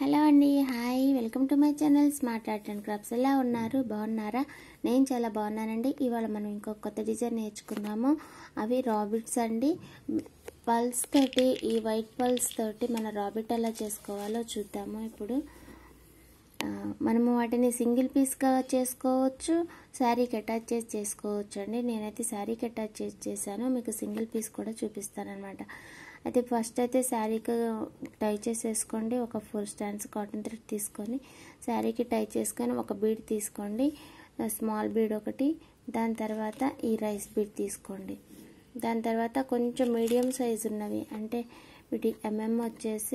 Hello అండి, hi, welcome to my channel smart art and crafts. ఎలా ఉన్నారు? బాగున్నారా? నేను చాలా బాగున్నానండి. ఇవాళ మనం ఇంకొక కొత్త డిజైన్ నేర్చుకుందాము. అవి రాబిట్స్ అండి. పల్స్ తోటి, ఈ వైట్ పల్స్ తోటి మన రాబిట్ ఎలా చేసుకోవాలో చూద్దాము. ఇప్పుడు మనము వాటిని సింగిల్ పీస్గా చేసుకోవచ్చు, శారీకి అటాచ్ చేసి చేసుకోవచ్చు అండి. నేనైతే శారీకి అటాచ్ చేశాను, మీకు సింగిల్ పీస్ కూడా చూపిస్తాను అనమాట. అయితే ఫస్ట్ అయితే శారీకి టై చేసేసుకోండి. ఒక 4 స్టాండ్స్ కాటన్ థ్రెడ్ తీసుకొని శారీకి టై చేసుకొని ఒక బీడ్ తీసుకోండి, స్మాల్ బీడ్ ఒకటి. దాని తర్వాత ఈ రైస్ బీడ్ తీసుకోండి. దాని తర్వాత కొంచెం మీడియం సైజు ఉన్నవి, అంటే వీటి వచ్చేసి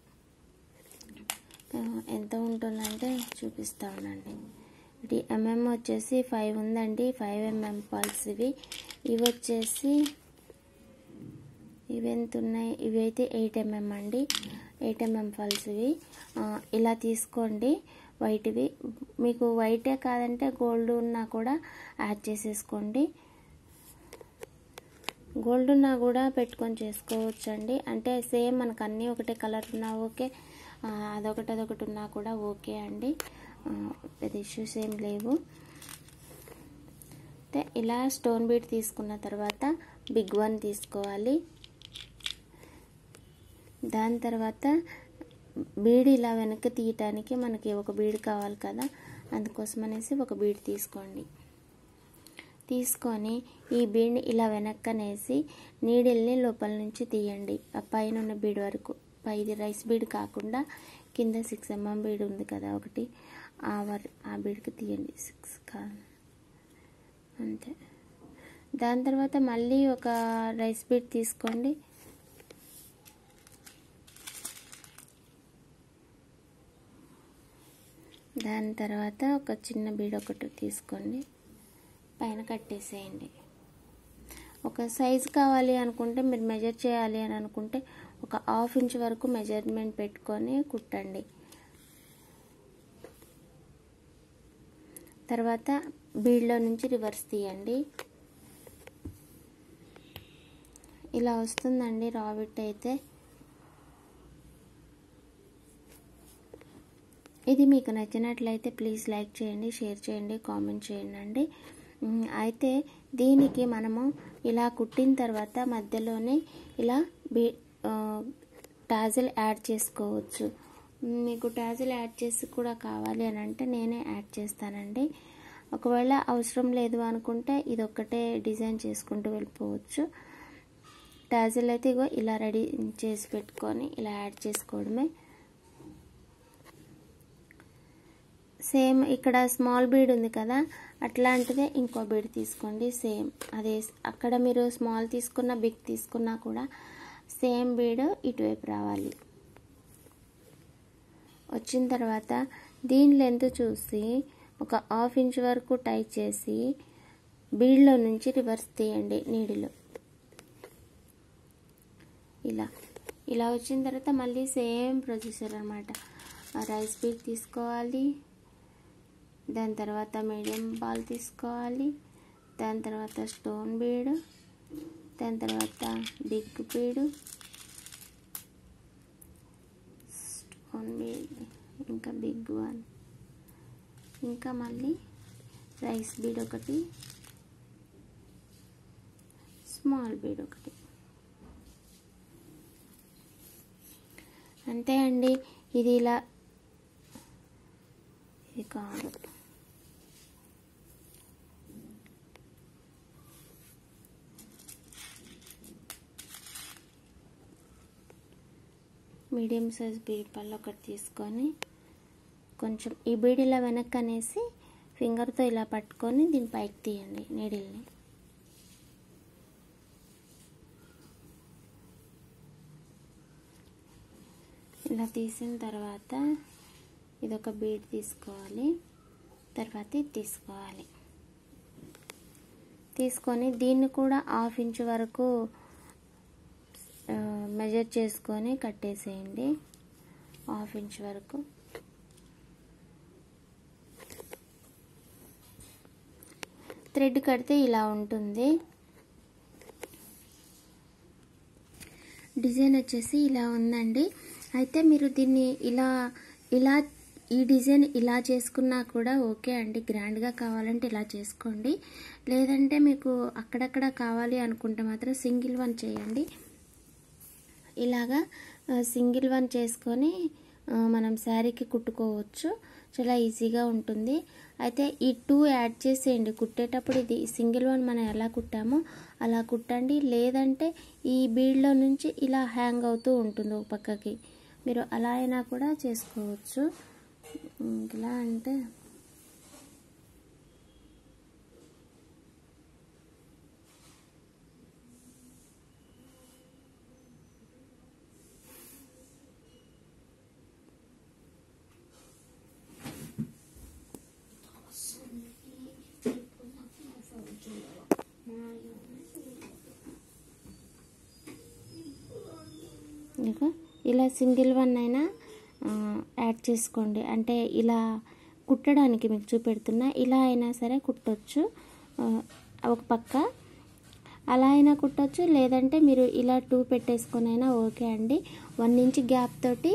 ఎంత ఉంటుందంటే చూపిస్తా ఉండండి. ఇది వచ్చేసి 5 ఉందండి. 5 mm పల్స్ ఇవి వచ్చేసి ఇవి ఎంత ఉన్నాయి, ఇవైతే 8 mm అండి. 8 mm పల్స్ ఇలా తీసుకోండి. వైట్వి, మీకు వైటే కాదంటే గోల్డ్ ఉన్నా కూడా యాడ్ చేసేసుకోండి. గోల్డ్ ఉన్నా కూడా పెట్టుకొని చేసుకోవచ్చు అండి. అంటే సేమ్ మనకు అన్నీ ఒకటే కలర్ ఉన్నా ఓకే, అదొకటి ఉన్నా కూడా ఓకే అండి. పెద్ద ఇష్యూస్ ఏం లేవు. అయితే ఇలా స్టోన్ బీడ్ తీసుకున్న తర్వాత బిగ్ వన్ తీసుకోవాలి. దాని తర్వాత బీడ్ ఇలా వెనక్కి తీయటానికి మనకి ఒక బీడ్ కావాలి కదా, అందుకోసం అనేసి ఒక బీడ్ తీసుకోండి. తీసుకొని ఈ బీడ్ని ఇలా వెనక్కనేసి నీడిల్ని లోపల నుంచి తీయండి, ఆ పైన ఉన్న బీడ్ వరకు. పైది రైస్ బీడ్ కాకుండా కింద 6 mm బీడ్ ఉంది కదా ఒకటి, ఆ బీడ్కి తీయండి. 6 కాదు అంతే. దాని తర్వాత మళ్ళీ ఒక రైస్ బీడ్ తీసుకోండి. దాని తర్వాత ఒక చిన్న బీడ్ ఒకటి తీసుకోండి, పైన కట్టేసేయండి. ఒక సైజు కావాలి అనుకుంటే, మీరు మెజర్ చేయాలి అని అనుకుంటే ఒక 1/2 ఇంచ్ వరకు మెజర్మెంట్ పెట్టుకొని కుట్టండి. తర్వాత బీడ్లో నుంచి రివర్స్ తీయండి. ఇలా వస్తుందండి రాబిట్ అయితే. ఇది మీకు నచ్చినట్లయితే ప్లీజ్ లైక్ చేయండి, షేర్ చేయండి, కామెంట్ చేయండి. అయితే దీనికి మనము ఇలా కుట్టిన తర్వాత మధ్యలోనే ఇలా టాజిల్ యాడ్ చేసుకోవచ్చు. మీకు టాజిల్ యాడ్ చేసి కూడా కావాలి అని అంటే నేనే యాడ్ చేస్తానండి. ఒకవేళ అవసరం లేదు అనుకుంటే ఇదొక్కటే డిజైన్ చేసుకుంటూ వెళ్ళిపోవచ్చు. టాజిల్ అయితే ఇగో ఇలా రెడీ చేసి పెట్టుకొని ఇలా యాడ్ చేసుకోవడమే. సేమ్ ఇక్కడ స్మాల్ బీడ్ ఉంది కదా, అట్లాంటిదే ఇంకో బీడ్ తీసుకోండి. సేమ్ అదే, అక్కడ మీరు స్మాల్ తీసుకున్నా బిగ్ తీసుకున్నా కూడా సేమ్ బీడ్ ఇటువైపు రావాలి. వచ్చిన తర్వాత దీని లెంత్ చూసి ఒక 1/2 ఇంచ్ వరకు టై చేసి బీడ్లో నుంచి రివర్స్ తీయండి నీడిలో. ఇలా వచ్చిన తర్వాత మళ్ళీ సేమ్ ప్రొసీజర్ అన్నమాట. రైస్ బీడ్ తీసుకోవాలి, దాని తర్వాత మీడియం బాల్ తీసుకోవాలి, దాని తర్వాత స్టోన్ బీడ్, దాని తర్వాత బిగ్ బీడ్, స్టోన్ బీడ్, ఇంకా బిగ్ వన్, ఇంకా మళ్ళీ రైస్ బీడ్ ఒకటి, స్మాల్ బీడ్ ఒకటి. అంతే అండి. ఇది ఇలా, ఇది కాదు, మీడియం సైజ్ బీడ్ పళ్ళు ఒకటి తీసుకొని కొంచెం ఈ బీడ్ ఇలా వెనక్కి అనేసి ఫింగర్తో ఇలా పట్టుకొని దీని పైకి తీయండి నీడిల్ని. ఇలా తీసిన తర్వాత ఇదొక బీడ్ తీసుకోవాలి, తర్వాత ఇది తీసుకోవాలి. తీసుకొని దీన్ని కూడా 1/2 ఇంచ్ వరకు మెజర్ చేసుకొని కట్టేసేయండి. 1/2 ఇంచ్ వరకు. థ్రెడ్ కడితే ఇలా ఉంటుంది. డిజైన్ వచ్చేసి ఇలా ఉందండి. అయితే మీరు దీన్ని ఇలా ఇలా ఈ డిజైన్ ఇలా చేసుకున్నా కూడా ఓకే అండి, గ్రాండ్గా కావాలంటే ఇలా చేసుకోండి. లేదంటే మీకు అక్కడక్కడ కావాలి అనుకుంటే మాత్రం సింగిల్ వన్ చేయండి. ఇలాగా సింగిల్ వన్ చేసుకొని మనం శారీకి కుట్టుకోవచ్చు, చాలా ఈజీగా ఉంటుంది. అయితే ఈ 2 యాడ్ చేసేయండి కుట్టేటప్పుడు. ఇది సింగిల్ వన్ మనం ఎలా కుట్టామో అలా కుట్టండి. లేదంటే ఈ బీడ్లో నుంచి ఇలా హ్యాంగ్ అవుతూ ఉంటుంది ఒక పక్కకి, మీరు అలా అయినా కూడా చేసుకోవచ్చు. ఇలా అంటే ఇలా సింగిల్ వన్ అయినా యాడ్ చేసుకోండి. అంటే ఇలా కుట్టడానికి మీకు చూపెడుతున్నా, ఇలా అయినా సరే కుట్టొచ్చు ఒక పక్క, అలా అయినా కుట్టొచ్చు. లేదంటే మీరు ఇలా 2 పెట్టేసుకొని అయినా ఓకే అండి. 1 ఇంచ్ గ్యాప్ తోటి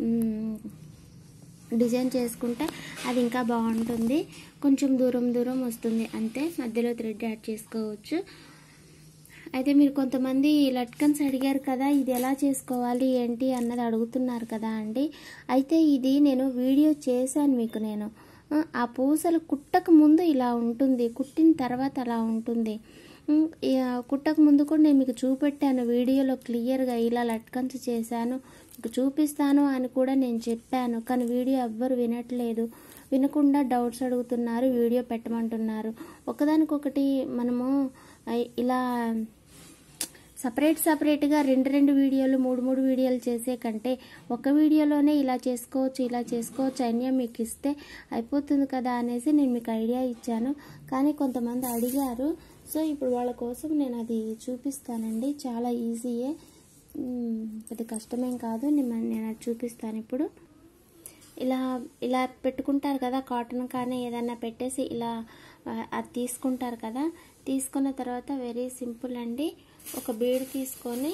డిజైన్ చేసుకుంటే అది ఇంకా బాగుంటుంది. కొంచెం దూరం దూరం వస్తుంది అంతే, మధ్యలో థ్రెడ్ యాడ్ చేసుకోవచ్చు. అయితే మీరు కొంతమంది లట్కన్స్ అడిగారు కదా, ఇది ఎలా చేసుకోవాలి ఏంటి అన్నది అడుగుతున్నారు కదా అండి. అయితే ఇది నేను వీడియో చేశాను మీకు. నేను ఆ పూసలు కుట్టక ముందు ఇలా ఉంటుంది, కుట్టిన తర్వాత అలా ఉంటుంది. కుట్టక ముందు కూడా నేను మీకు చూపెట్టాను వీడియోలో క్లియర్గా, ఇలా లట్కన్స్ చేశాను మీకు చూపిస్తాను అని కూడా నేను చెప్పాను. కానీ వీడియో ఎవ్వరు వినట్లేదు, వినకుండా డౌట్స్ అడుగుతున్నారు, వీడియో పెట్టమంటున్నారు. ఒకదానికొకటి మనము ఇలా సపరేట్గా 2 వీడియోలు 3 వీడియోలు చేసే కంటే ఒక వీడియోలోనే ఇలా చేసుకోవచ్చు ఐడియా మీకు ఇస్తే అయిపోతుంది కదా అనేసి నేను మీకు ఐడియా ఇచ్చాను. కానీ కొంతమంది అడిగారు, సో ఇప్పుడు వాళ్ళ కోసం నేను అది చూపిస్తానండి. చాలా ఈజీయే, పెద్ద కష్టమేం కాదు. నేను అది చూపిస్తాను ఇప్పుడు. ఇలా పెట్టుకుంటారు కదా, కాటన్ కానీ ఏదన్నా పెట్టేసి ఇలా అది తీసుకుంటారు కదా. తీసుకున్న తర్వాత వెరీ సింపుల్ అండి, ఒక బీడ్ తీసుకొని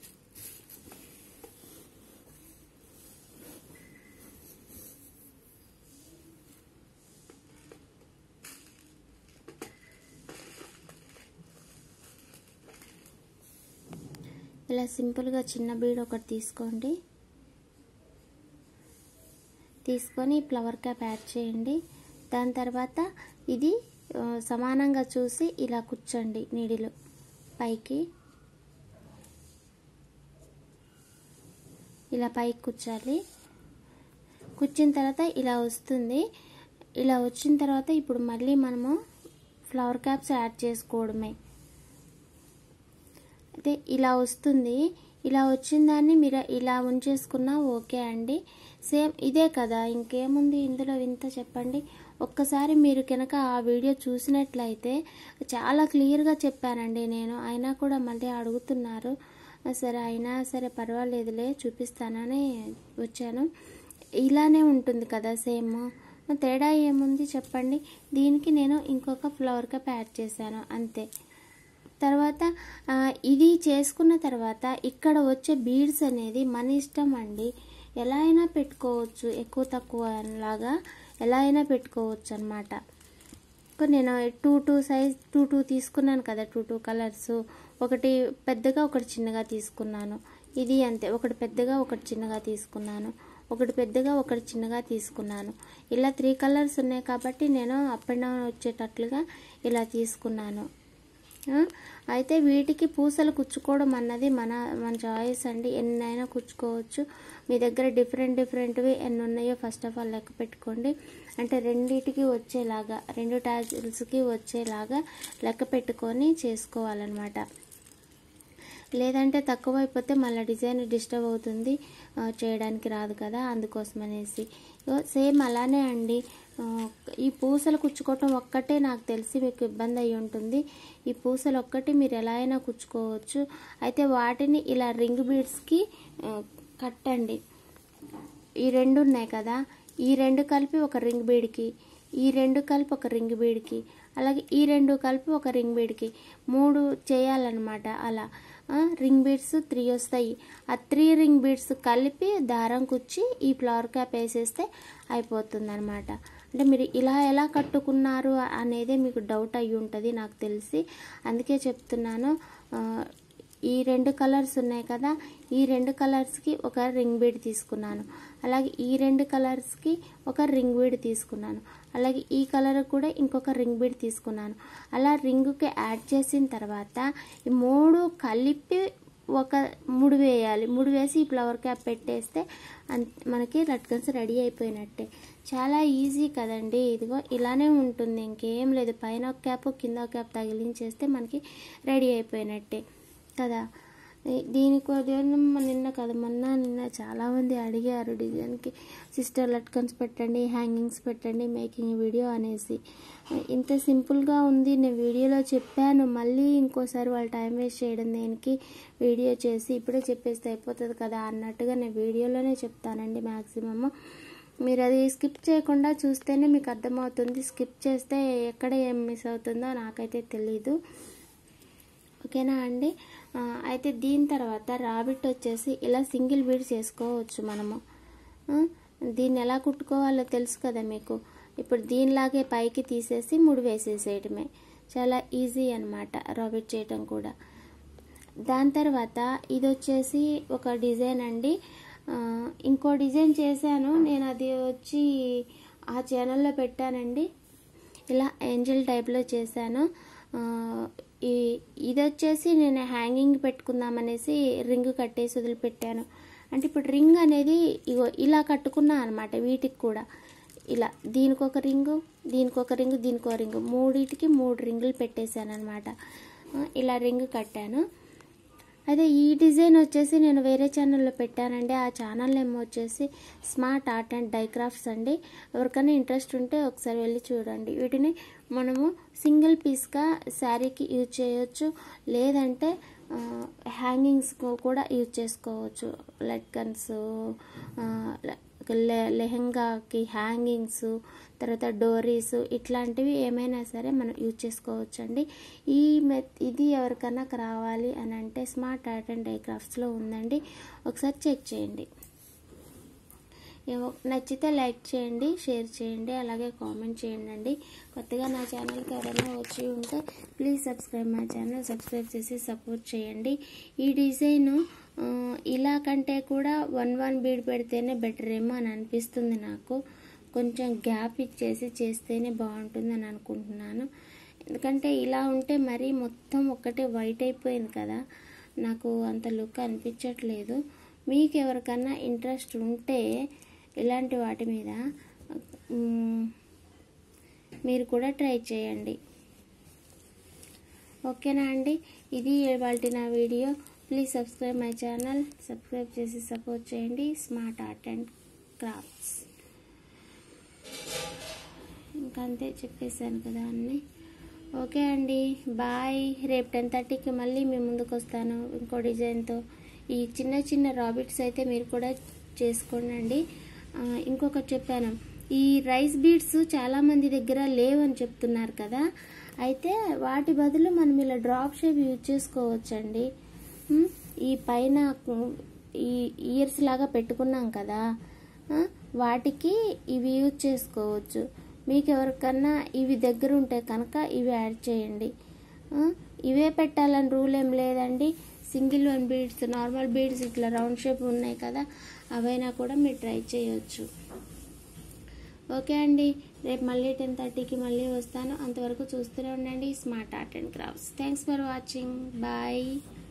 ఇలా సింపుల్గా చిన్న బీడ్ ఒకటి తీసుకోండి. తీసుకొని ఫ్లవర్ క్యాప్ యాడ్ చేయండి. దాని తర్వాత ఇది సమానంగా చూసి ఇలా కూర్చోండి, నీడిలో పైకి ఇలా పైకి కూర్చోాలి. కూర్చున్న తర్వాత ఇలా వస్తుంది. ఇలా వచ్చిన తర్వాత ఇప్పుడు మళ్ళీ మనము ఫ్లవర్ క్యాప్స్ యాడ్ చేసుకోవడమే. అయితే ఇలా వస్తుంది. ఇలా వచ్చిన దాన్ని మీరు ఇలా ఉంచేసుకున్నా ఓకే అండి. సేమ్ ఇదే కదా, ఇంకేముంది ఇందులో వింత చెప్పండి. ఒక్కసారి మీరు కనుక ఆ వీడియో చూసినట్లయితే చాలా క్లియర్గా చెప్పానండి నేను. అయినా కూడా మళ్ళీ అడుగుతున్నారు. సరే అయినా సరే పర్వాలేదులే చూపిస్తానని వచ్చాను. ఇలానే ఉంటుంది కదా సేమ్, తేడా ఏముంది చెప్పండి. దీనికి నేను ఇంకొక ఫ్లవర్ కప్ యాడ్ చేశాను అంతే. తర్వాత ఇది చేసుకున్న తర్వాత ఇక్కడ వచ్చే బీడ్స్ అనేది మన ఇష్టం అండి, ఎలా అయినా పెట్టుకోవచ్చు, ఎక్కువ తక్కువ లాగా ఎలా అయినా పెట్టుకోవచ్చు అన్నమాట. నేను 2 సైజ్ 2 తీసుకున్నాను కదా, 2 కలర్స్, ఒకటి పెద్దగా ఒకటి చిన్నగా తీసుకున్నాను. ఇది అంతే, ఒకటి పెద్దగా ఒకటి చిన్నగా తీసుకున్నాను, ఒకటి పెద్దగా ఒకటి చిన్నగా తీసుకున్నాను. ఇలా 3 కలర్స్ ఉన్నాయి కాబట్టి నేను అప్ అండ్ డౌన్ వచ్చేటట్లుగా ఇలా తీసుకున్నాను. అయితే వీటికి పూసలు కుచ్చుకోవడం అన్నది మన చాయిస్ అండి, ఎన్నైనా కుచ్చుకోవచ్చు. మీ దగ్గర డిఫరెంట్వి ఎన్ని ఉన్నాయో ఫస్ట్ ఆఫ్ ఆల్ లెక్క పెట్టుకోండి. అంటే రెండిటికి వచ్చేలాగా, 2 టాజిల్స్కి వచ్చేలాగా లెక్క పెట్టుకొని చేసుకోవాలన్నమాట. లేదంటే తక్కువ అయిపోతే మళ్ళీ డిజైన్ డిస్టర్బ్ అవుతుంది, చేయడానికి రాదు కదా, అందుకోసం అనేసి. సేమ్ అలానే అండి, ఈ పూసలు కుచ్చుకోవటం ఒక్కటే నాకు తెలిసి మీకు ఇబ్బంది అయి ఉంటుంది. ఈ పూసలు ఒక్కటి మీరు ఎలా అయినా కుచ్చుకోవచ్చు. అయితే వాటిని ఇలా రింగ్ బీడ్స్కి కట్టండి. ఈ 2 ఉన్నాయి కదా, ఈ 2 కలిపి ఒక రింగ్ బీడ్కి, ఈ 2 కలిపి ఒక రింగ్ బీడ్కి, అలాగే ఈ 2 కలిపి ఒక రింగ్ బీడ్కి 3 చేయాలన్నమాట. అలా రింగ్ బీడ్స్ 3 వస్తాయి. ఆ 3 రింగ్ బీడ్స్ కలిపి దారం కుచ్చి ఈ ఫ్లవర్ క్యాప్ వేసేస్తే అయిపోతుంది అనమాట. అంటే మీరు ఇలా ఎలా కట్టుకున్నారు అనేదే మీకు డౌట్ అయ్యి ఉంటుంది నాకు తెలిసి, అందుకే చెప్తున్నాను. ఈ 2 కలర్స్ ఉన్నాయి కదా, ఈ 2 కలర్స్కి ఒక రింగ్ బీడ్ తీసుకున్నాను, అలాగే ఈ 2 కలర్స్కి ఒక రింగ్ బీడ్ తీసుకున్నాను, అలాగే ఈ కలర్ కూడా ఇంకొక రింగ్ బీడ్ తీసుకున్నాను. అలా రింగుకి యాడ్ చేసిన తర్వాత ఈ 3 కలిపి ఒక 3 వేయాలి. 3 వేసి ఈ ఫ్లవర్ క్యాప్ పెట్టేస్తే మనకి లట్కన్స్ రెడీ అయిపోయినట్టే. చాలా ఈజీ కదండి. ఇదిగో ఇలానే ఉంటుంది, ఇంకేం లేదు. పైన ఒక క్యాప్ కింద ఒక క్యాప్ తగిలించేస్తే మనకి రెడీ అయిపోయినట్టే కదా. దీనికోసం నిన్న చాలామంది అడిగారు డిజైన్కి సిస్టర్ లట్కన్స్ పెట్టండి, హ్యాంగింగ్స్ పెట్టండి, మేకింగ్ వీడియో అనేసి. ఇంత సింపుల్గా ఉంది, నేను వీడియోలో చెప్పాను. మళ్ళీ ఇంకోసారి వాళ్ళు టైం వేస్ట్ చేయడం దేనికి, వీడియో చేసి ఇప్పుడే చెప్పేస్తే అయిపోతుంది కదా అన్నట్టుగా నేను వీడియోలోనే చెప్తానండి మ్యాక్సిమమ్. మీరు అది స్కిప్ చేయకుండా చూస్తేనే మీకు అర్థమవుతుంది. స్కిప్ చేస్తే ఎక్కడ ఏం మిస్ అవుతుందో నాకైతే తెలీదు. ఓకేనా అండి. అయితే దీని తర్వాత రాబిట్ వచ్చేసి ఇలా సింగిల్ బీడ్ చేసుకోవచ్చు మనము. దీన్ని ఎలా కుట్టుకోవాలో తెలుసు కదా మీకు. ఇప్పుడు దీనిలాగే పైకి తీసేసి 3 వేసేసేయటమే. చాలా ఈజీ అనమాట రాబిట్ చేయటం కూడా. దాని తర్వాత ఇది వచ్చేసి ఒక డిజైన్ అండి. ఇంకో డిజైన్ చేశాను నేను, అది వచ్చి ఆ ఛానల్లో పెట్టానండి. ఇలా ఏంజల్ టైప్లో చేశాను. ఇది వచ్చేసి నేను హ్యాంగింగ్ పెట్టుకుందామనేసి రింగ్ కట్టేసి వదిలిపెట్టాను. అంటే ఇప్పుడు రింగ్ అనేది ఇగో ఇలా కట్టుకున్నా అనమాట. వీటికి కూడా ఇలా దీనికొక రింగు, దీనికొక రింగు, దీనికో రింగు, 3టికి 3 రింగులు పెట్టేశాను అనమాట. ఇలా రింగ్ కట్టాను. అదే ఈ డిజైన్ వచ్చేసి నేను వేరే ఛానల్లో పెట్టానండి. ఆ ఛానల్ నేమ్ వచ్చేసి smart art and dye crafts అండి. ఎవరికైనా ఇంట్రెస్ట్ ఉంటే ఒకసారి వెళ్ళి చూడండి. వీటిని మనము సింగిల్ పీస్గా శారీకి యూజ్ చేయొచ్చు, లేదంటే హ్యాంగింగ్స్ కూడా యూజ్ చేసుకోవచ్చు. లట్కన్స్, లెహంగాకి హ్యాంగింగ్స్, తర్వాత డోరీస్, ఇట్లాంటివి ఏమైనా సరే మనం యూజ్ చేసుకోవచ్చు అండి. ఇది ఎవరికైనా రావాలి అని అంటే స్మార్ట్ ఆర్ట్ అండ్ డై క్రాఫ్ట్స్లో ఉందండి, ఒకసారి చెక్ చేయండి. నచ్చితే లైక్ చేయండి, షేర్ చేయండి, అలాగే కామెంట్ చేయండి అండి. కొత్తగా నా ఛానల్కి ఎవరైనా వచ్చి ఉంటే please subscribe my channel, subscribe చేసి సపోర్ట్ చేయండి. ఈ డిజైన్ ఇలా కంటే కూడా 1 బీడ్ పెడితేనే బెటర్ ఏమో అని అనిపిస్తుంది నాకు. కొంచెం గ్యాప్ ఇచ్చేసి చేస్తేనే బాగుంటుంది అని అనుకుంటున్నాను. ఎందుకంటే ఇలా ఉంటే మరీ మొత్తం ఒక్కటే వైట్ అయిపోయింది కదా, నాకు అంత లుక్ అనిపించట్లేదు. మీకు ఎవరికన్నా ఇంట్రెస్ట్ ఉంటే ఇలాంటి వాటి మీద మీరు కూడా ట్రై చేయండి. ఓకేనా అండి. ఇది ఇవాల్టి నా video. Please subscribe my channel, subscribe చేసి సపోర్ట్ చేయండి. Smart art and crafts. ఇంకంతే చెప్పేశాను కదా అన్నీ. ఓకే అండి, బాయ్. రేపు 10:30కి మళ్ళీ మీ ముందుకు వస్తాను ఇంకో డిజైన్తో. ఈ చిన్న చిన్న రాబిట్స్ అయితే మీరు కూడా చేసుకోండి. ఇంకొకటి చెప్పాను, ఈ రైస్ బీడ్స్ చాలామంది దగ్గర లేవని చెప్తున్నారు కదా, అయితే వాటి బదులు మనం ఇలా డ్రాప్ షేప్ యూజ్ చేసుకోవచ్చండి. ఈ పైన ఈ ఇయర్స్ లాగా పెట్టుకున్నాం కదా, వాటికి ఇవి యూజ్ చేసుకోవచ్చు. మీకు ఎవరికన్నా ఇవి దగ్గర ఉంటే కనుక ఇవి యాడ్ చేయండి. ఇవే పెట్టాలని రూల్ ఏం లేదండి. సింగిల్ 1 బీడ్స్, నార్మల్ బీడ్స్ ఇట్లా రౌండ్ షేప్ ఉన్నాయి కదా, అవైనా కూడా మీరు ట్రై చేయొచ్చు. ఓకే అండి, రేపు మళ్ళీ 10:30కి మళ్ళీ వస్తాను. అంతవరకు చూస్తూనే ఉండండి smart art and crafts. Thanks for watching. Bye.